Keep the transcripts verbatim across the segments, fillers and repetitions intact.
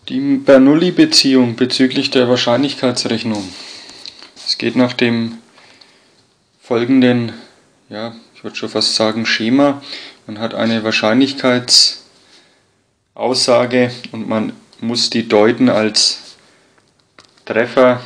Die Bernoulli-Beziehung bezüglich der Wahrscheinlichkeitsrechnung. Es geht nach dem folgenden, ja, ich würde schon fast sagen Schema. Man hat eine Wahrscheinlichkeitsaussage und man muss die deuten als Treffer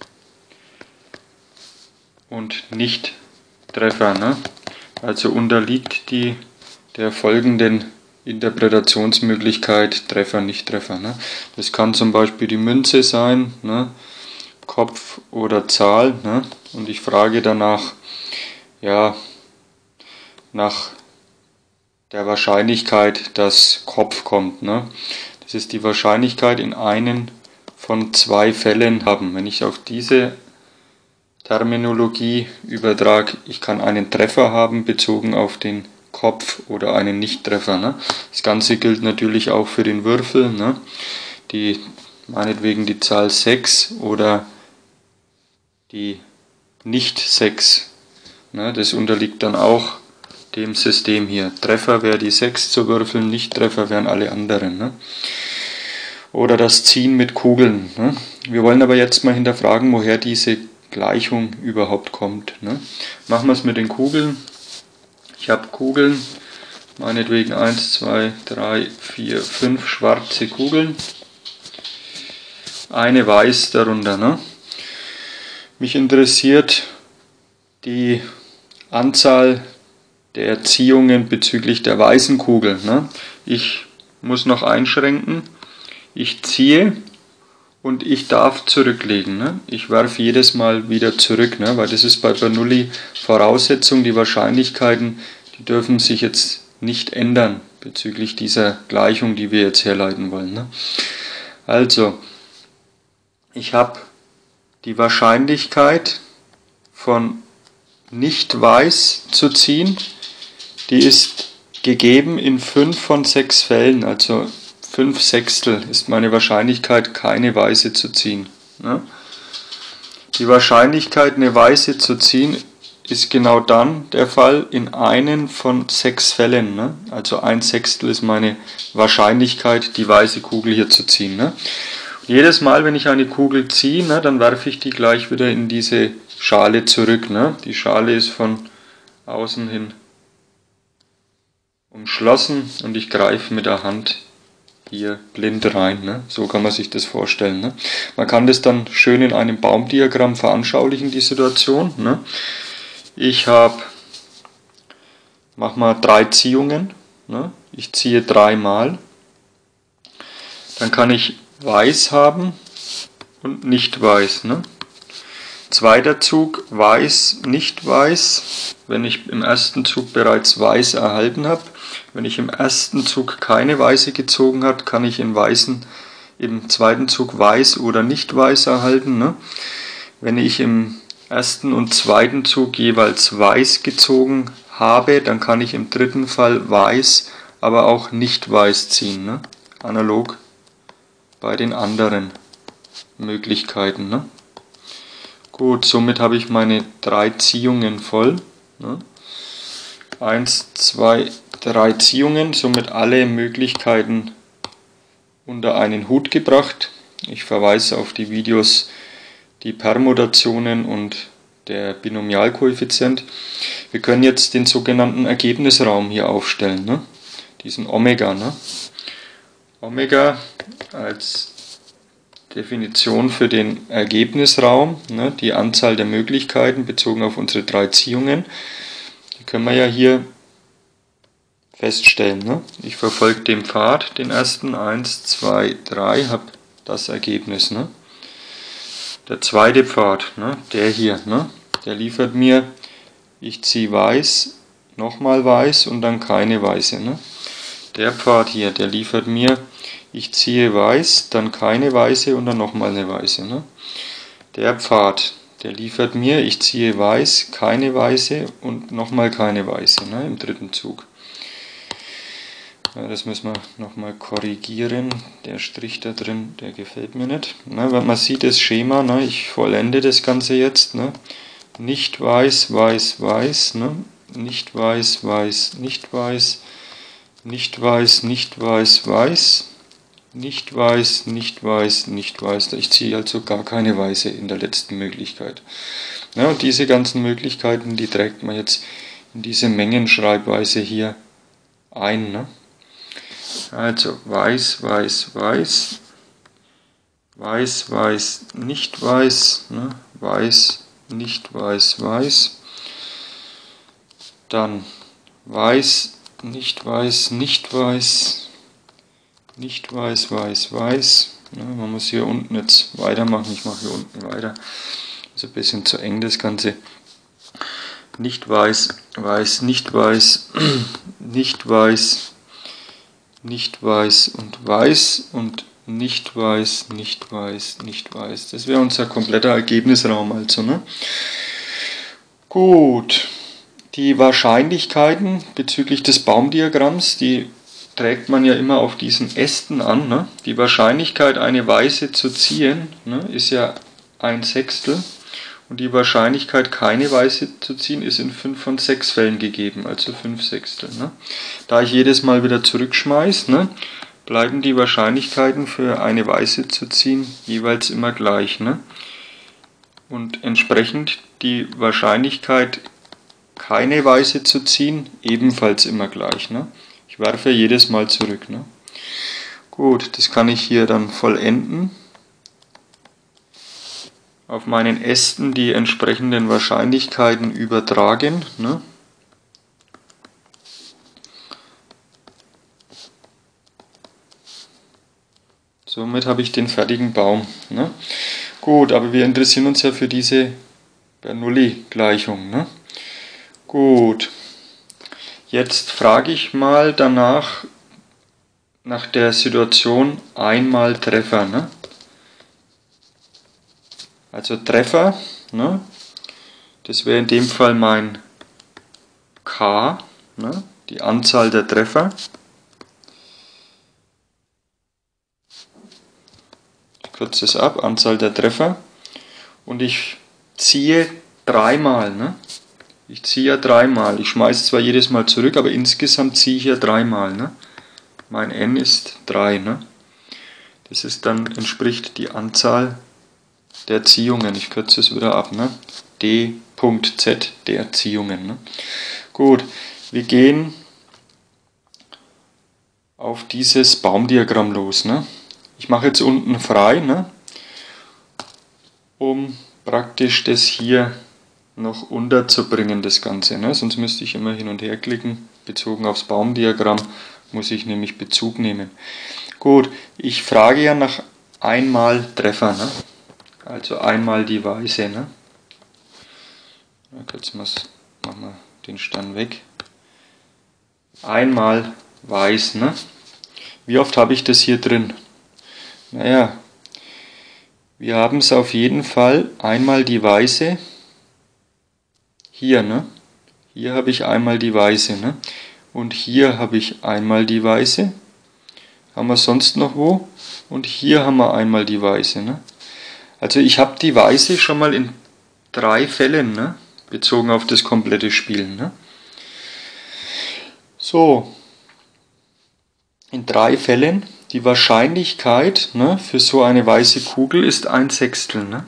und Nicht-Treffer. Ne? Also unterliegt die der folgenden Interpretationsmöglichkeit Treffer, Nicht-Treffer. Ne? Das kann zum Beispiel die Münze sein, ne? Kopf oder Zahl. Ne? Und ich frage danach, ja, nach der Wahrscheinlichkeit, dass Kopf kommt. Ne? Das ist die Wahrscheinlichkeit in einen von zwei Fällen haben. Wenn ich auf diese Terminologie übertrage, ich kann einen Treffer haben bezogen auf den Kopf oder einen Nichttreffer. Ne? Das Ganze gilt natürlich auch für den Würfel, ne? Die meinetwegen die Zahl sechs oder die nicht sechs. Ne? Das unterliegt dann auch dem System hier. Treffer wäre die sechs zu würfeln, Nichttreffer wären alle anderen. Ne? Oder das Ziehen mit Kugeln. Ne? Wir wollen aber jetzt mal hinterfragen, woher diese Gleichung überhaupt kommt. Ne? Machen wir es mit den Kugeln. Ich habe Kugeln, meinetwegen eins, zwei, drei, vier, fünf schwarze Kugeln. Eine weiß darunter. Ne? Mich interessiert die Anzahl der Ziehungen bezüglich der weißen Kugel. Ne? Ich muss noch einschränken. Ich ziehe und ich darf zurücklegen. Ne? Ich werfe jedes Mal wieder zurück, ne? Weil das ist bei Bernoulli Voraussetzung. Die Wahrscheinlichkeiten, die dürfen sich jetzt nicht ändern bezüglich dieser Gleichung, die wir jetzt herleiten wollen. Ne? Also, ich habe die Wahrscheinlichkeit von nicht weiß zu ziehen, die ist gegeben in fünf von sechs Fällen, also fünf Sechstel ist meine Wahrscheinlichkeit, keine Weiße zu ziehen. Ne? Die Wahrscheinlichkeit, eine Weiße zu ziehen, ist genau dann der Fall in einen von sechs Fällen. Ne? Also ein Sechstel ist meine Wahrscheinlichkeit, die weiße Kugel hier zu ziehen. Ne? Jedes Mal, wenn ich eine Kugel ziehe, ne, dann werfe ich die gleich wieder in diese Schale zurück. Ne? Die Schale ist von außen hin umschlossen und ich greife mit der Hand hier blind rein. Ne? So kann man sich das vorstellen. Ne? Man kann das dann schön in einem Baumdiagramm veranschaulichen, die Situation. Ne? Ich habe, mach mal drei Ziehungen. Ne? Ich ziehe dreimal. Dann kann ich weiß haben und nicht weiß. Ne? Zweiter Zug, weiß, nicht weiß. Wenn ich im ersten Zug bereits weiß erhalten habe. Wenn ich im ersten Zug keine Weiße gezogen habe, kann ich in Weißen im zweiten Zug weiß oder nicht weiß erhalten. Ne? Wenn ich im ersten und zweiten Zug jeweils weiß gezogen habe, dann kann ich im dritten Fall weiß, aber auch nicht weiß ziehen. Ne? Analog bei den anderen Möglichkeiten. Ne? Gut, somit habe ich meine drei Ziehungen voll. Ne? Eins, zwei, drei Ziehungen, somit alle Möglichkeiten unter einen Hut gebracht. Ich verweise auf die Videos, die Permutationen und der Binomialkoeffizient. Wir können jetzt den sogenannten Ergebnisraum hier aufstellen, ne? Diesen Omega. Ne? Omega als Definition für den Ergebnisraum, ne? Die Anzahl der Möglichkeiten bezogen auf unsere drei Ziehungen. Die können wir ja hier feststellen. Ne? Ich verfolge den Pfad, den ersten, eins, zwei, drei, habe das Ergebnis. Ne? Der zweite Pfad, ne? Der hier, ne? Der liefert mir, ich ziehe weiß, nochmal weiß und dann keine Weiße. Ne? Der Pfad hier, der liefert mir, ich ziehe weiß, dann keine Weiße und dann nochmal eine Weiße. Ne? Der Pfad, der liefert mir, ich ziehe weiß, keine Weiße und nochmal keine Weiße, ne? Im dritten Zug. Ja, das müssen wir nochmal korrigieren. Der Strich da drin, der gefällt mir nicht. Ne? Man sieht das Schema, ne? Ich vollende das Ganze jetzt. Ne? Nicht weiß, weiß, weiß, ne? Nicht weiß, weiß, nicht weiß, nicht weiß, nicht weiß, weiß, nicht weiß, nicht weiß, nicht weiß. Ich ziehe also gar keine Weiße in der letzten Möglichkeit. Ja, und diese ganzen Möglichkeiten, die trägt man jetzt in diese Mengenschreibweise hier ein. Ne? Also weiß, weiß, weiß, weiß, weiß, nicht weiß, ne? Weiß, nicht weiß, weiß. Dann weiß, nicht weiß, nicht weiß, nicht weiß, weiß, weiß. Ja, man muss hier unten jetzt weitermachen. Ich mache hier unten weiter. Ist ein bisschen zu eng das Ganze. Nicht weiß, weiß, nicht weiß, nicht weiß, nicht weiß und weiß und nicht weiß, nicht weiß, nicht weiß. Das wäre unser kompletter Ergebnisraum also. Ne? Gut. Die Wahrscheinlichkeiten bezüglich des Baumdiagramms, die trägt man ja immer auf diesen Ästen an. Ne? Die Wahrscheinlichkeit, eine Weiße zu ziehen, ne, ist ja ein Sechstel. Und die Wahrscheinlichkeit, keine Weiße zu ziehen, ist in fünf von sechs Fällen gegeben, also fünf Sechstel. Ne? Da ich jedes Mal wieder zurückschmeiße, ne, bleiben die Wahrscheinlichkeiten für eine Weiße zu ziehen jeweils immer gleich. Ne? Und entsprechend die Wahrscheinlichkeit, keine Weiße zu ziehen, ebenfalls immer gleich. Ne? Ich werfe jedes Mal zurück. Ne? Gut, das kann ich hier dann vollenden. Auf meinen Ästen die entsprechenden Wahrscheinlichkeiten übertragen. Ne? Somit habe ich den fertigen Baum. Ne? Gut, aber wir interessieren uns ja für diese Bernoulli-Gleichung. Ne? Gut, jetzt frage ich mal danach nach der Situation einmal Treffer. Ne? Also Treffer, ne? Das wäre in dem Fall mein K, ne? Die Anzahl der Treffer. Ich kürze es ab, Anzahl der Treffer. Und ich ziehe dreimal. Ne? Ich ziehe ja dreimal. Ich schmeiße zwar jedes Mal zurück, aber insgesamt ziehe ich ja dreimal. Ne? Mein N ist drei. Ne? Das ist dann, entspricht die Anzahl der Ziehungen. Ich kürze es wieder ab. Ne? D.Z der Ziehungen. Ne? Gut, wir gehen auf dieses Baumdiagramm los. Ne? Ich mache jetzt unten frei, ne? Um praktisch das hier noch unterzubringen, das Ganze. Ne? Sonst müsste ich immer hin und her klicken. Bezogen aufs Baumdiagramm muss ich nämlich Bezug nehmen. Gut, ich frage ja nach einmal Treffer. Ne? Also einmal die Weiße. Ne? Jetzt machen wir den Stern weg. Einmal weiß. Ne? Wie oft habe ich das hier drin? Naja, wir haben es auf jeden Fall einmal die Weiße. Hier, ne? Hier habe ich einmal die Weiße. Ne? Und hier habe ich einmal die Weiße. Haben wir sonst noch wo? Und hier haben wir einmal die Weiße. Ne? Also ich habe die Weiße schon mal in drei Fällen, ne? Bezogen auf das komplette Spiel. Ne? So, in drei Fällen. Die Wahrscheinlichkeit, ne, für so eine weiße Kugel ist ein Sechstel. Ne?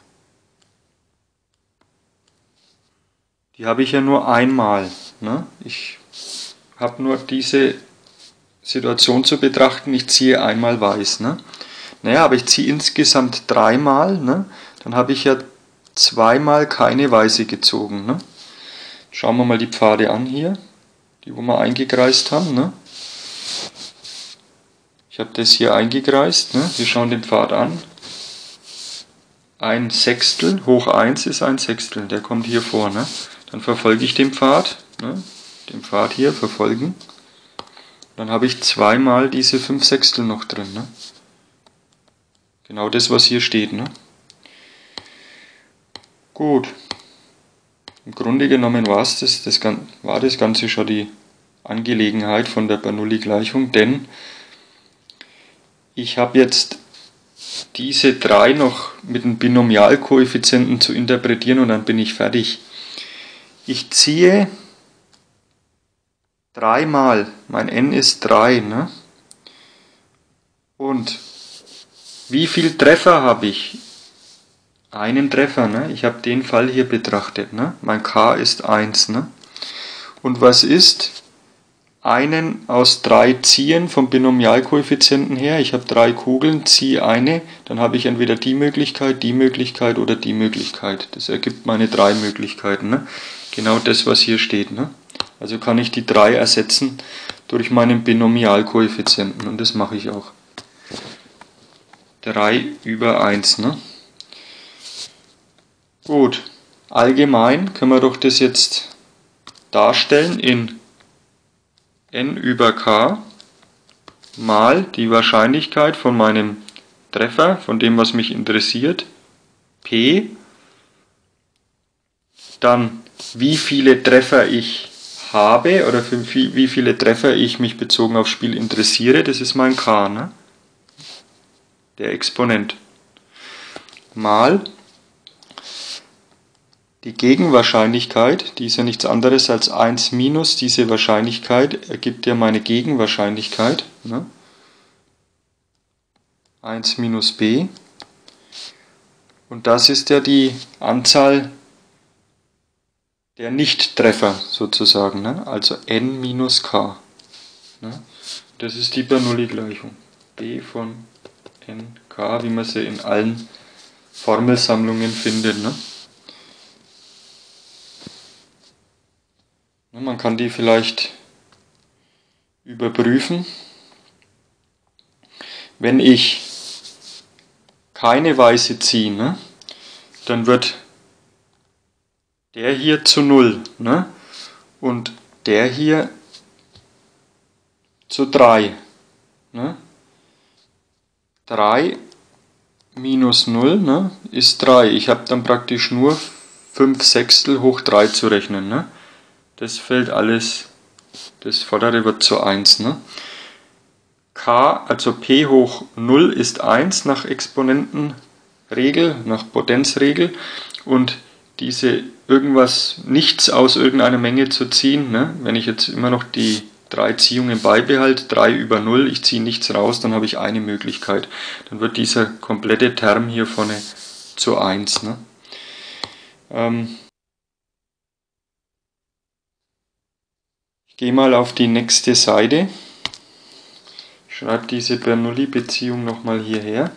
Die habe ich ja nur einmal. Ne? Ich habe nur diese Situation zu betrachten, ich ziehe einmal weiß. Ne? Naja, aber ich ziehe insgesamt dreimal, ne? Dann habe ich ja zweimal keine Weiße gezogen. Ne? Schauen wir mal die Pfade an hier, die wo wir eingekreist haben. Ne? Ich habe das hier eingekreist. Ne? Wir schauen den Pfad an. Ein Sechstel hoch eins ist ein Sechstel, der kommt hier vor. Ne? Dann verfolge ich den Pfad, ne? Den Pfad hier verfolgen. Dann habe ich zweimal diese fünf Sechstel noch drin. Ne? Genau das, was hier steht. Ne? Gut. Im Grunde genommen war's das, das, war das Ganze schon die Angelegenheit von der Bernoulli-Gleichung, denn ich habe jetzt diese drei noch mit einem Binomialkoeffizienten zu interpretieren und dann bin ich fertig. Ich ziehe dreimal, mein n ist drei, ne? Und wie viel Treffer habe ich? Einen Treffer, ne? Ich habe den Fall hier betrachtet, ne? Mein K ist eins, ne? Und was ist einen aus drei ziehen vom Binomialkoeffizienten her? Ich habe drei Kugeln, ziehe eine, dann habe ich entweder die Möglichkeit, die Möglichkeit oder die Möglichkeit. Das ergibt meine drei Möglichkeiten, ne? Genau das, was hier steht, ne? Also kann ich die drei ersetzen durch meinen Binomialkoeffizienten und das mache ich auch. drei über eins, ne? Gut, allgemein können wir doch das jetzt darstellen in n über k mal die Wahrscheinlichkeit von meinem Treffer, von dem, was mich interessiert, p, dann wie viele Treffer ich habe oder für wie viele Treffer ich mich bezogen aufs Spiel interessiere, das ist mein k, ne? Der Exponent, mal die Gegenwahrscheinlichkeit, die ist ja nichts anderes als eins minus diese Wahrscheinlichkeit, ergibt ja meine Gegenwahrscheinlichkeit, ne? eins minus b. Und das ist ja die Anzahl der Nichttreffer sozusagen, ne? Also n minus k. Ne? Das ist die Bernoulli-Gleichung. B von nk, wie man sie in allen Formelsammlungen findet, ne? Man kann die vielleicht überprüfen. Wenn ich keine Weiße ziehe, ne, dann wird der hier zu null, ne, und der hier zu drei. Ne. drei minus null, ne, ist drei. Ich habe dann praktisch nur fünf Sechstel hoch drei zu rechnen. Ne. Das fällt alles, das vordere wird zu eins. Ne? K, also p hoch null ist eins nach Exponentenregel, nach Potenzregel. Und diese irgendwas, nichts aus irgendeiner Menge zu ziehen, ne? Wenn ich jetzt immer noch die drei Ziehungen beibehalte, drei über null, ich ziehe nichts raus, dann habe ich eine Möglichkeit. Dann wird dieser komplette Term hier vorne zu eins. Ne? Ähm, Ich gehe mal auf die nächste Seite. Ich schreibe diese Bernoulli-Beziehung nochmal hierher.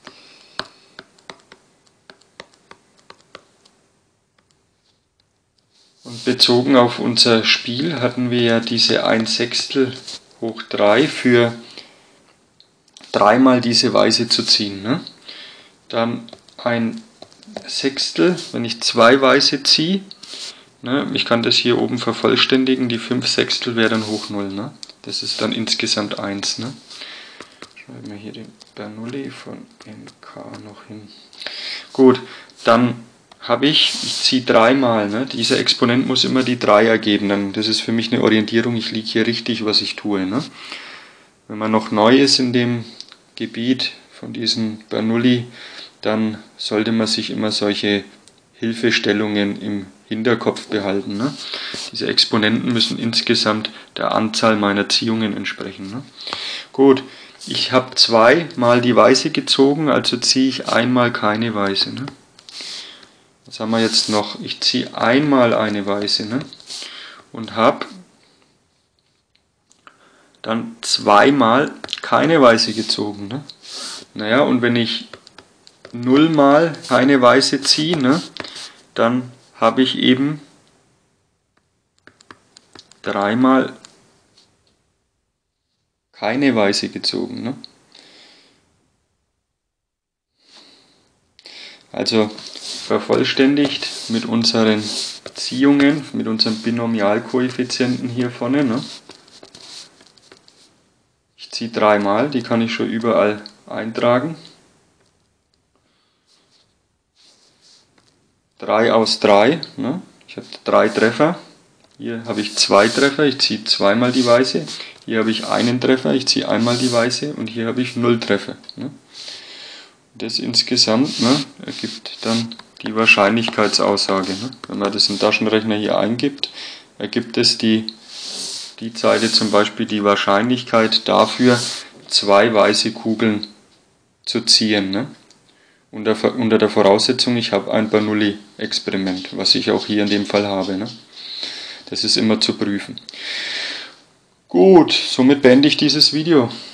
Und bezogen auf unser Spiel hatten wir ja diese eins Sechstel hoch drei für dreimal diese Weiße zu ziehen. Ne? Dann ein Sechstel, wenn ich zwei Weiße ziehe. Ne, ich kann das hier oben vervollständigen, die fünf Sechstel wäre dann hoch null. Ne? Das ist dann insgesamt eins. Ne? Schreiben wir hier den Bernoulli von nk noch hin. Gut, dann habe ich, ich ziehe dreimal, ne? Dieser Exponent muss immer die drei ergeben. Dann, das ist für mich eine Orientierung, ich liege hier richtig, was ich tue. Ne? Wenn man noch neu ist in dem Gebiet von diesen Bernoulli, dann sollte man sich immer solche Hilfestellungen im Hinterkopf behalten. Ne? Diese Exponenten müssen insgesamt der Anzahl meiner Ziehungen entsprechen. Ne? Gut, ich habe zweimal die Weiße gezogen, also ziehe ich einmal keine Weiße. Ne? Was haben wir jetzt noch? Ich ziehe einmal eine Weiße, ne? Und habe dann zweimal keine Weiße gezogen. Ne? Naja, und wenn ich nullmal keine Weiße ziehe, ne, dann habe ich eben dreimal keine Weiße gezogen. Ne? Also vervollständigt mit unseren Ziehungen, mit unserem Binomialkoeffizienten hier vorne. Ne? Ich ziehe dreimal, die kann ich schon überall eintragen. drei aus drei, ne? Ich habe drei Treffer. Hier habe ich zwei Treffer, ich ziehe zweimal die Weiße. Hier habe ich einen Treffer, ich ziehe einmal die Weiße. Und hier habe ich null Treffer. Ne? Das insgesamt, ne, ergibt dann die Wahrscheinlichkeitsaussage. Ne? Wenn man das im Taschenrechner hier eingibt, ergibt es die, die Seite zum Beispiel die Wahrscheinlichkeit dafür, zwei weiße Kugeln zu ziehen. Ne? Unter, unter der Voraussetzung, ich habe ein Bernoulli-Experiment, was ich auch hier in dem Fall habe. Ne? Das ist immer zu prüfen. Gut, somit beende ich dieses Video.